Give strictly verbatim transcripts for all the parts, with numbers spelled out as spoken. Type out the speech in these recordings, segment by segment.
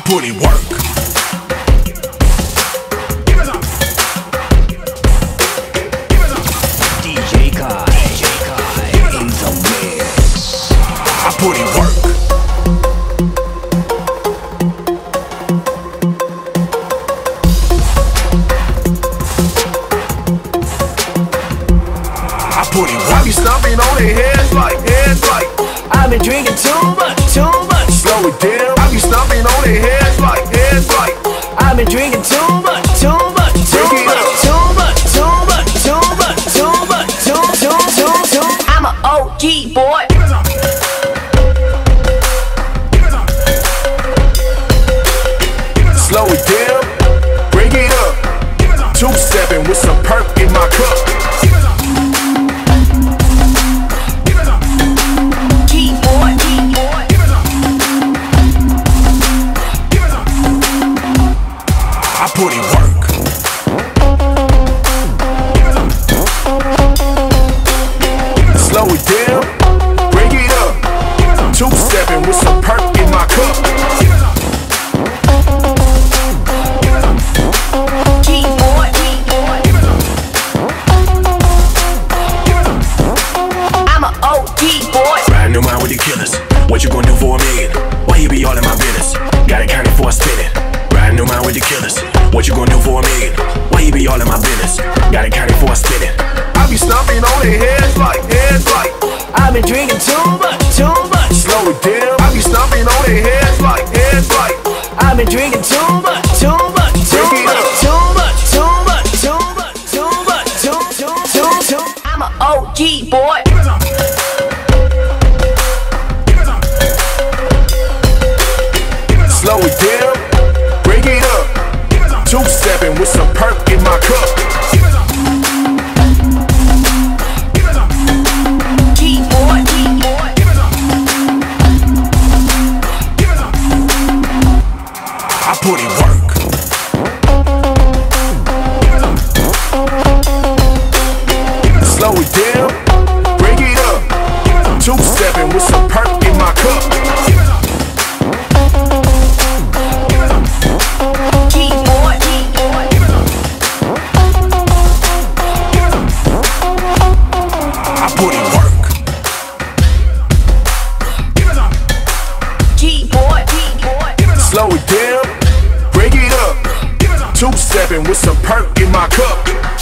put in work. D J Kai, D J Kai in the mix. I put in work. I put in work. I be stomping on their heads like, heads like I've been drinking too much, too much. slow it down. I be stomping on their heads like, heads like I've been drinking too much, too much, too Break it much, up. too much, too much, too much, too much, too, too, too, too. I'm a O G boy. slow it down, bring it up. Two stepping with some perk in my cup. G boy, G boy. I put in work. Slow it down, bring it up. Two stepping with some perk in my cup. G boy, G boy. I'm a O G boy. Riding around with the killers. What you gonna do for a million? Why you be all in my business? Got it counted for a spinning. Riding around with the killers. What you gonna do for a million? Why you be all in my business? Got it counted for a spinning. I be stomping on their heads like, heads like I've been drinking too much, too much. slow it down. I be stomping on their heads like, heads like I've been drinking too much, too much, too Break it much, up. too much, too much, too much, too much, too, too, too, too. I'm a O G boy. slow it down, bring it up. Two stepping with some perk in my cup. G boy, G boy. I put in work. Slow it down, bring it up. Two stepping with some perk in my cup. G boy, G boy. I put in work. G boy, G boy. Slow it down, bring it up. Two stepping with some perk in my cup.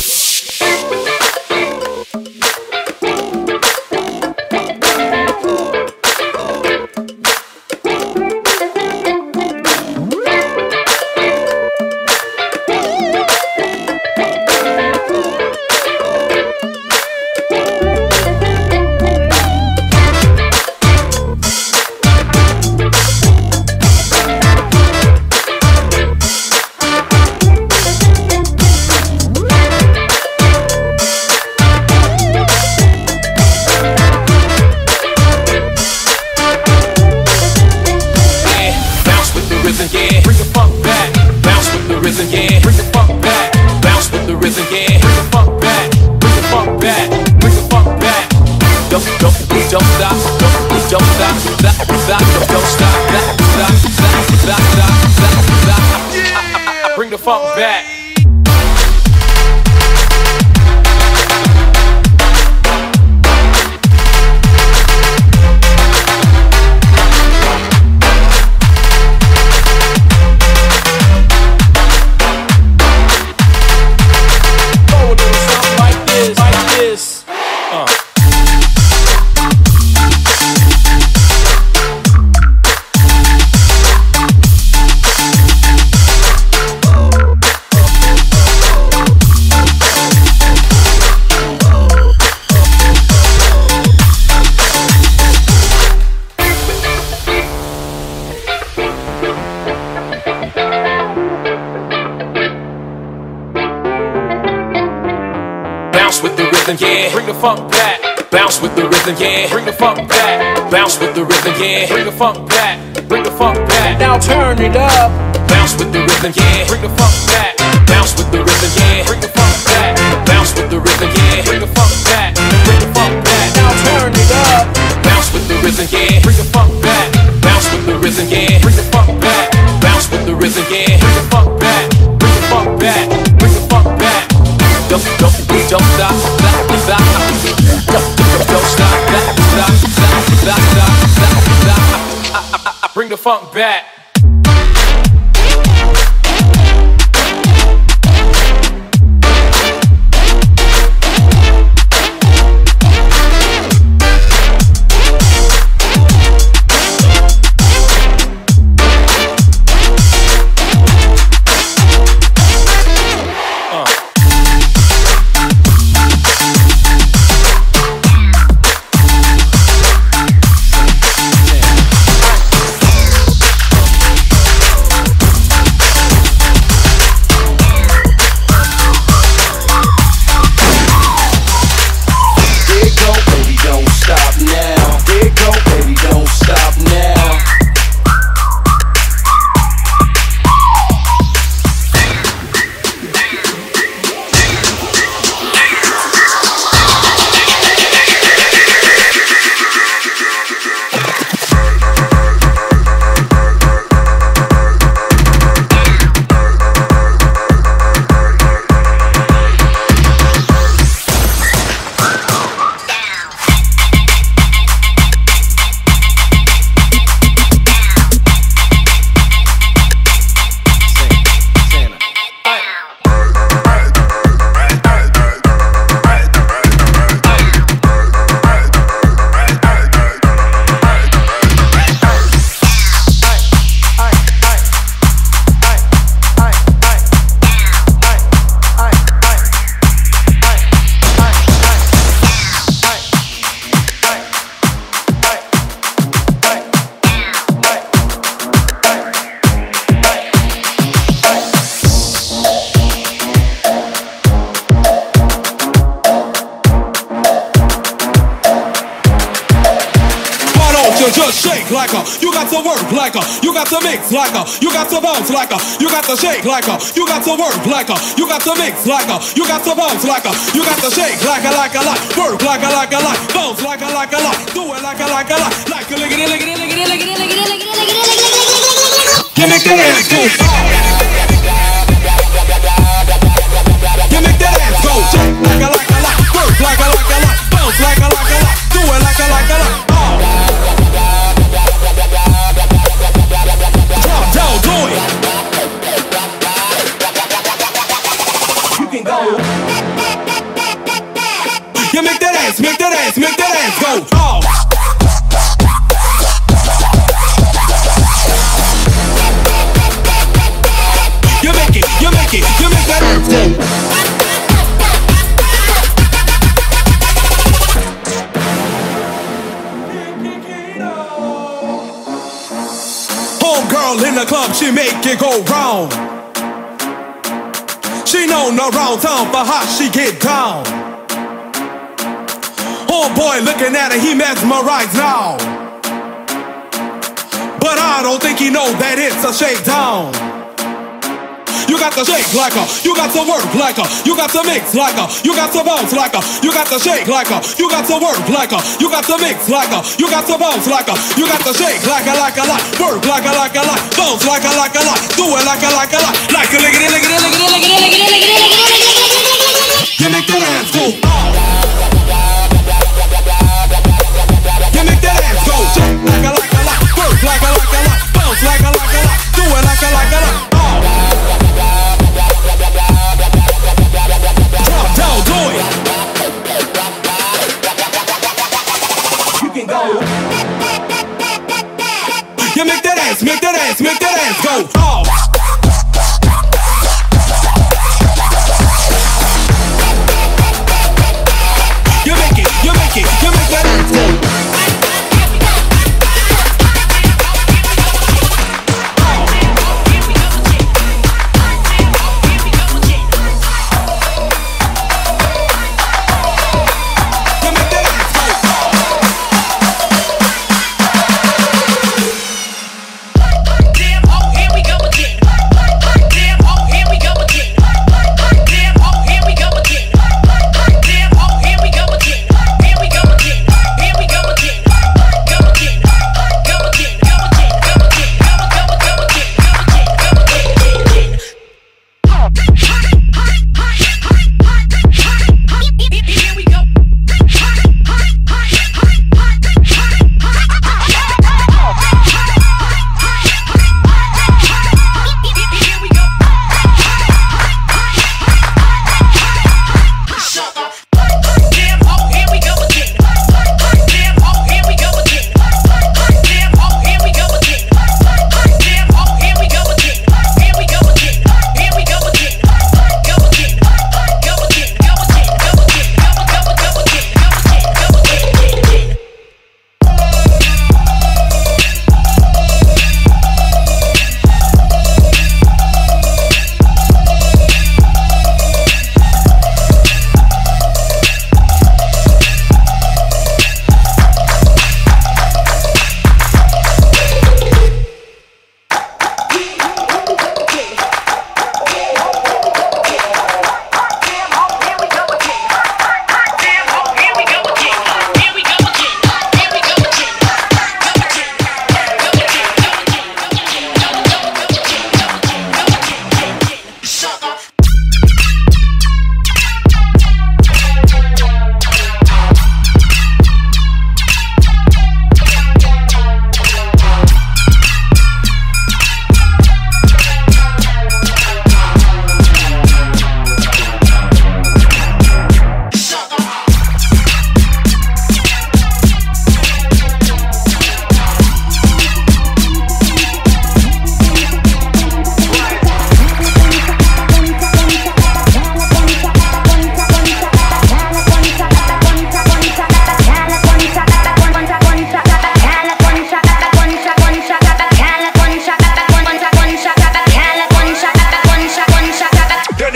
Yeah, bring the funk back. Bounce with the rhythm, yeah. Bring the funk back. Bounce with the rhythm, yeah. Bring the funk back. Bring the funk back. Bring the funk back. Don't, don't, don't stop. Don't, don't stop. Stop, stop. Don't, don't stop. Stop, stop, stop, stop, stop, stop, stop. I, I, I bring the funk back. Bounce with the rhythm, yeah. Bring the funk back. Bounce with the rhythm, yeah. Bring the funk back. Bounce with the rhythm, yeah. Bring the funk back. Bring the funk back. Now turn it up. Bounce with the rhythm, yeah. Bring the funk back. Bounce with the rhythm, yeah. Bring the funk back. Bounce with the rhythm, yeah. Bring the funk back. Bring the funk back. Now turn it up. Bounce with the rhythm, yeah. Bring the funk back. Bounce with the rhythm, yeah. Bring the funk back. Bounce with funk back. Just shake like a, you got to work like a, you got to mix like a, you got to bounce like a, you got to shake like a, you got to work like a, you got to mix like a, you got to bounce like a, you got to shake like a, like a lot, work like a, like a lot, bounce like a, like a lot, do it like a, like a lot, like a lickety, lickety, lickety, lickety, lickety, lickety, lickety, lickety. You make that ass go. You make that ass go. Shake like a, like a lot, work like a, like a lot, bounce like a, like a lot, do it like a, like a lot. Don't do it. You can go. You make that ass, make that ass, make that ass go. Oh. You make it, you make it, you make that ass go. Girl in the club, she make it go round. She known around town for how she get down. Oh boy, looking at her, he mesmerized now. But I don't think he know that it's a shakedown. You got to shake like a, you got to work like a, you got to mix like a, you got to bounce like a, you got to shake like a, you got to work like a, you got to mix like a, you got to bounce like a, you got to shake like a, like a lot, work like a, like a lot, bounce like a, like a lot, do it like a, like a lot, like a lickety, lickety, lickety, lickety, lickety, lickety, lickety. You make that ass go. You make that ass go. Shake like a, like a lot, work like a, like a lot, bounce like a, like a lot, do it like a, like a lot. Don't do it. You can go. You make that ass, make that ass, make that ass go. Oh.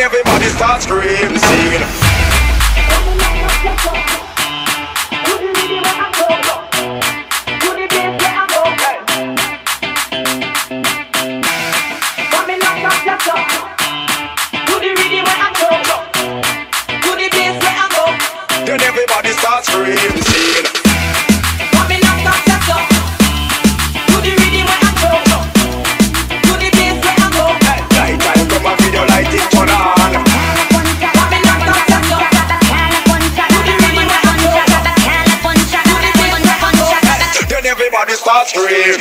everybody start screaming, singing. Then everybody start screaming, singing. Everybody start screaming.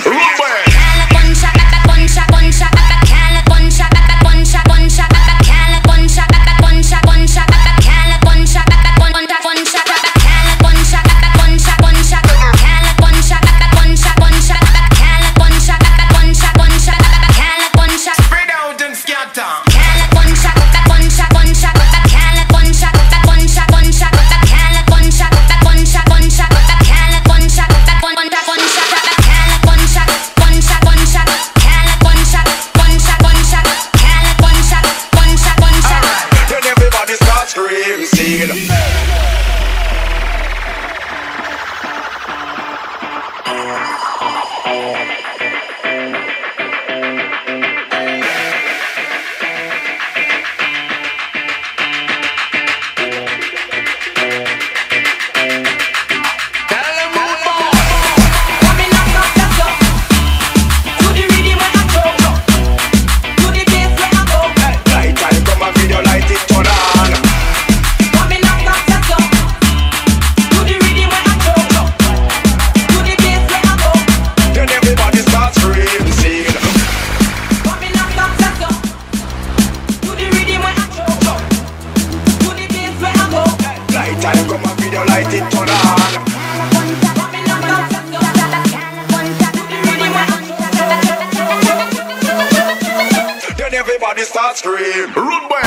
Everybody start screaming. Rude boy.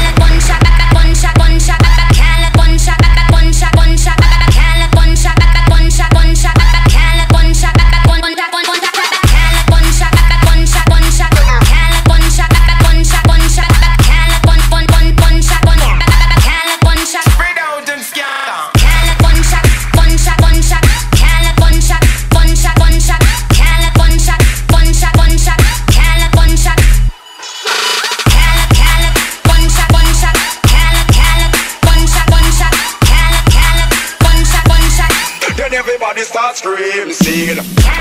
Everybody start screaming, singing.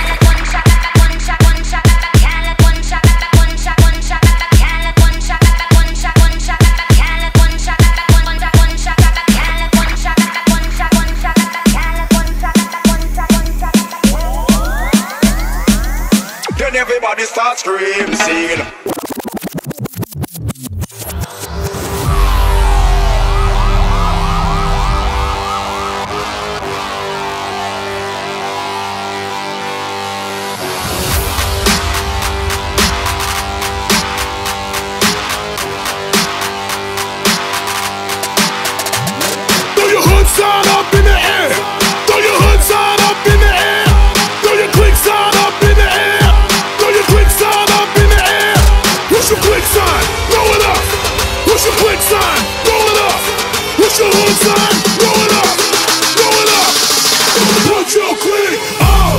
Then everybody start screaming, singing. Sign up in the air. Throw your hood sign up in the air. Throw your click sign up in the air. Throw your click sign up in the air. What's your click sign? Throw it up. What's your click sign? Throw it up. What's your hood sign? Throw it up. Throw it up. Put your click up.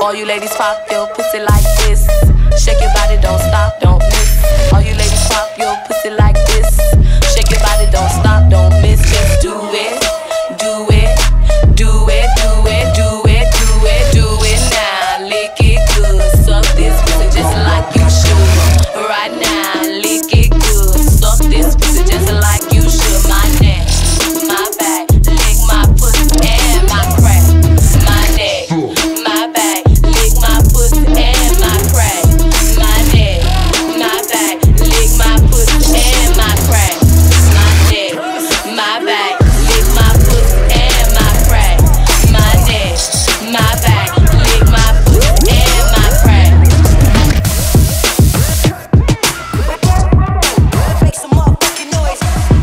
All you ladies pop your pussy like this. Shake your body, don't stop, don't miss. All you ladies pop your pussy like this. Shake your body, don't stop, don't miss. Just do it, do it, do it, do it, do it, do it, do it now. Lick it good, suck this pussy just like you should. Right now, lick it good, suck this pussy just like you should. My neck, my back, lick my pussy and my crack. My neck, my back, lick my pussy and my crack. My neck, my back, lick my pussy and my crack. My neck, my back, lick my pussy and my crack. My neck, my back, lick my pussy and my crack. Make some motherfucking noise.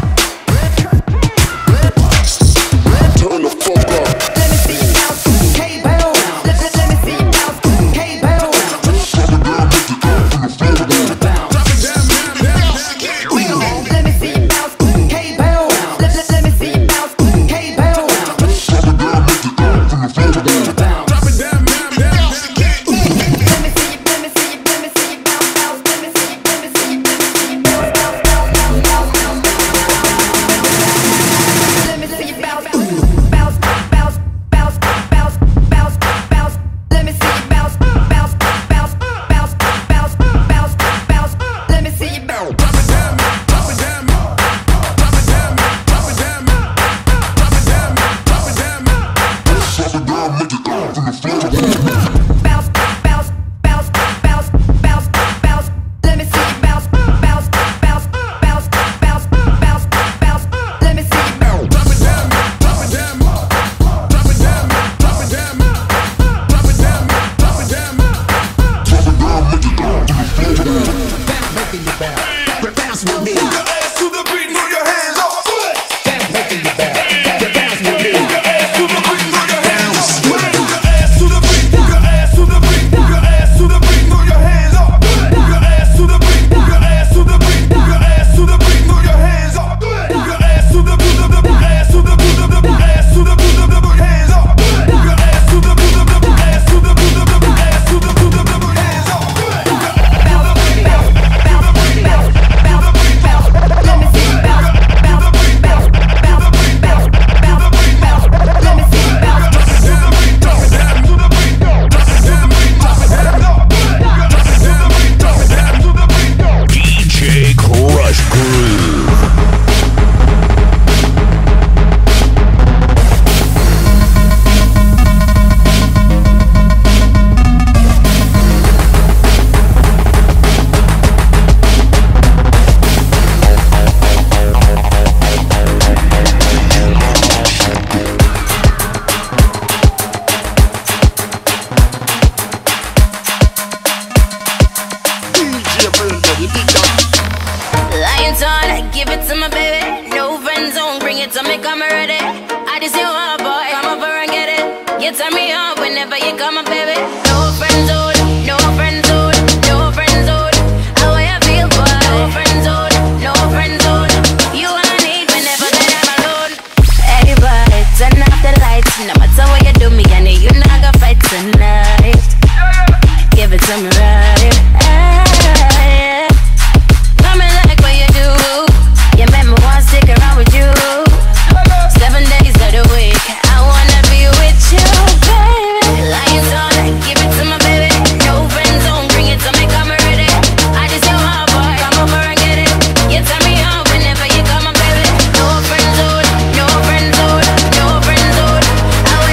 Turn the fuck up. Let me see you bounce, K-Bound. Let, let, let me see you bounce, K-Bound. Let me see you bounce, K-Bound. Let, let, let me see you bounce, K-Bound. Away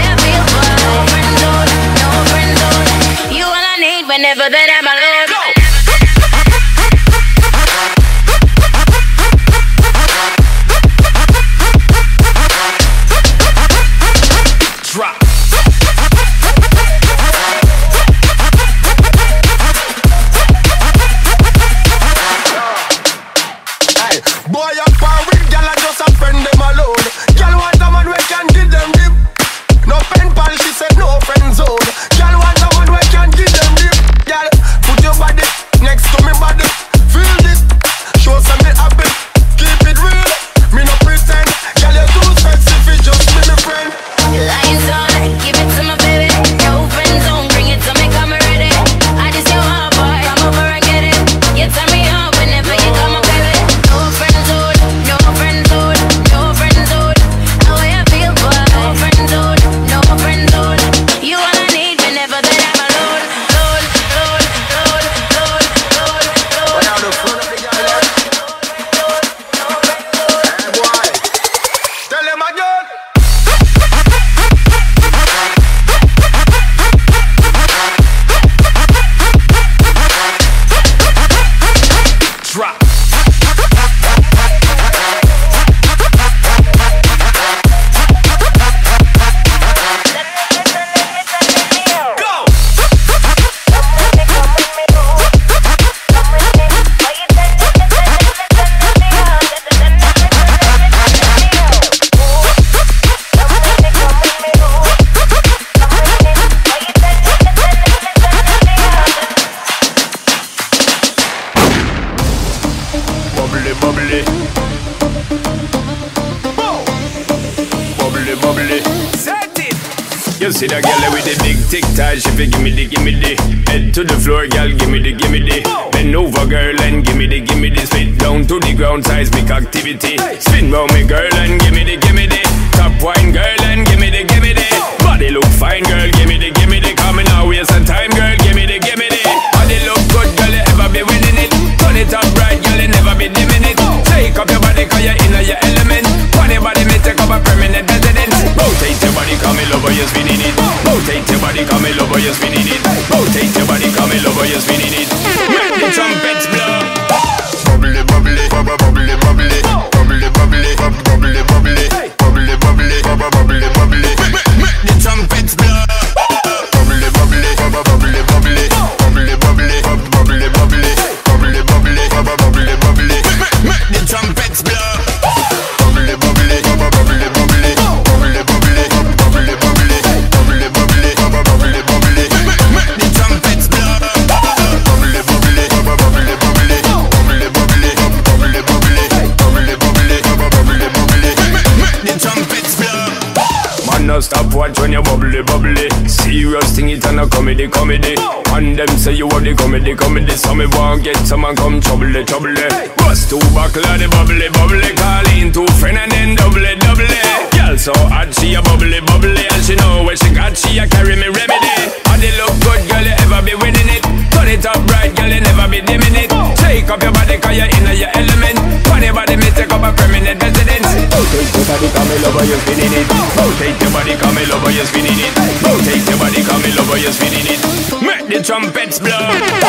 bubbly. Set it. You see that girl with the big tic tac, she fi gimme the, gimme the. Head to the floor, girl, gimme the, gimme the. Bend over, girl, and gimme the, gimme the. Spit down to the ground, seismic activity. Spin round me, girl, and gimme the, gimme the. Top wine, girl, and gimme the, gimme the. Body look fine, girl, gimme the, gimme the. Coming out, waste some time, girl, gimme the, gimme the. Body look good, girl, you ever be winning it. Turn it up bright, girl, you never be dimming it. Take up your body, cause you're in your element. Funny body, me take up a permanent residence. Rotate your body, come me lover, you're spinning it. Rotate your body, come me lover, you're spinning it. Rotate your body, come me lover, you're spinning it. Make the trumpets blow. Bubbly, bubbly, bubba, bubbly, bubbly, bubbly, bubbly, bub- bubbly, bubbly, bubbly, bubbly, bubba, bubbly, bubbly. Make the trumpets blow. Bubbly, bubbly, bubba, bubbly, bubbly, bubbly, bubbly, bub- bubbly, bubbly, bubbly, bubbly, bubba, bubbly, bubbly. Make the trumpets blow. Bubbly, bubbly, bubba, bubbly, bubbly, bubbly, bubbly, bub- bubbly, bubbly, bubbly, bubbly, bubba, bubbly, bubbly. Make the trumpets blow. Bubbly, bubbly, bubba, bubbly, bubbly, bubbly, bubbly, bub- bubbly, bubbly, bubbly, bubbly, bubba, bubbly, bubbly. Make the trumpets blow. Man, no stop watch when you bubbly, bubbly. Serious thing, it and a comedy, comedy. And them say you want the comedy, comedy. So me want get someone come trouble, trouble. Bust two buckle of the bubbly, bubbly. Call in two friend and then double, double. Girl so hot, she a bubbly, bubbly. And she know where she got, she a carry me remedy. And they look good, girl, you ever be winning it. Turn it up bright, girl, you never be dimming it. Take up your body, cause you're in your element. Funny body, me take up a permanent residence. Rotate your body, come me lover, you're spinning it. Rotate your body, come me lover, you're spinning it. Rotate your body, come me lover, you're spinning it. Make the trumpets blow.